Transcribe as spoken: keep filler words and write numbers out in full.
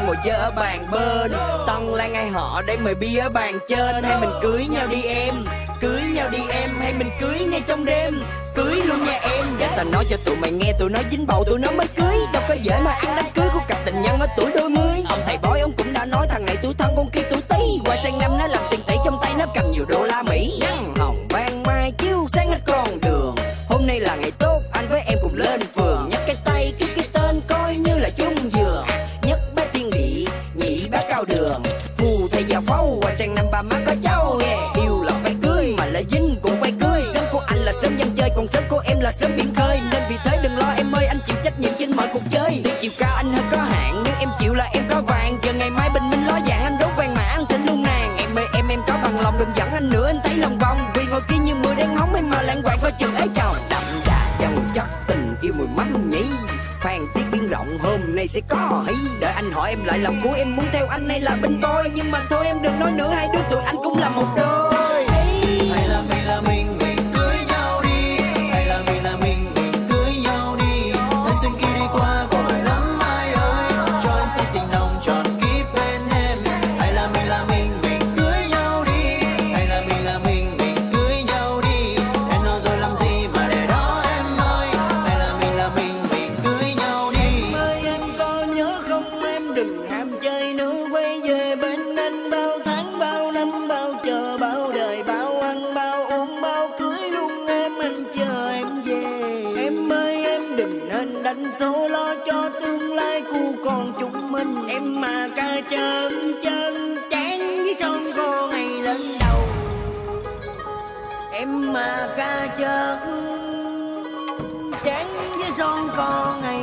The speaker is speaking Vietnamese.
ngồi chơi ở bàn bên. Tân Lan ai họ để mời bia ở bàn trên. Hay mình cưới nhau đi em, cưới nhau đi em, hay mình cưới ngay trong đêm, cưới luôn nha em. Để tao nói cho tụi mày nghe, tụi nó dính bầu tụi nó mới cưới. Đâu có dễ mà ăn đám cưới của cặp tình nhân ở tuổi đôi mươi. Ông thầy bói ông cũng đã nói thằng này tuổi thân con kia tuổi Tý. Qua sang năm nó làm tiền tỷ, trong tay nó cầm nhiều đô la Mỹ. Nắng hồng ban mai chiếu sáng hết con đường. Hôm nay là ngày tốt, anh với em cùng lên phường. Nhấc cái tay kêu cái tên coi như là chung giường. Nhất bá tiên địa, nhị bá cao đường. Phù thầy già phâu, qua sang năm ba má có cháu. Yeah. Yêu là phải cưới, mà lại dính cũng phải cưới. Sớm của anh là sớm dân chơi, còn sớm của em là sớm biển khơi. Nên vì thế đừng lo em ơi, anh chịu trách nhiệm trên mọi cuộc chơi. Tuy chiều cao anh hơi có hạn, nếu em chịu là em có vàng. Giờ ngày mai bình minh ló dạng, anh đốt vàng mà anh thỉnh luôn nàng. Em ơi em em có bằng lòng, đừng dẫn anh nữa anh thấy lòng vòng. Vì ngồi kia như mưa đang hóng em mà lãng quạng coi chừng ấy chồng. Đậm đà chân chất tình yêu mùi mắm nhí. Phan tiết biển rộng hôm nay sẽ có hí. Đợi anh hỏi em lại lòng của em muốn theo anh hay là bên boy. Nhưng mà thôi em đừng nói nữa, hai đứa tụi anh cũng là một đôi. Hay là mình là mình, mình cưới nhau đi. Hay là mình là mình, mình cưới nhau đi. Thanh xuân kia đi qua gọi lắm ai ơi. Cho anh sẽ tình nồng tròn kiếp bên em. Hay là mình là mình, mình cưới nhau đi. Hay là mình là mình, mình cưới nhau đi. Em nói rồi làm gì mà để đó em ơi. Hay là mình là mình, mình cưới nhau đi. Em ơi em có nhớ không, em đừng ham chơi nữa. Quay về bên anh bao tháng bao năm bao chờ bao đời, bao ăn bao uống bao cưới luôn em, anh chờ em về. Em ơi em đừng nên đánh số lo cho tương lai của con chúng mình. Em mà ca chân chân chán với son khô ngày lên đầu. Em mà ca chân chán với son khô ngày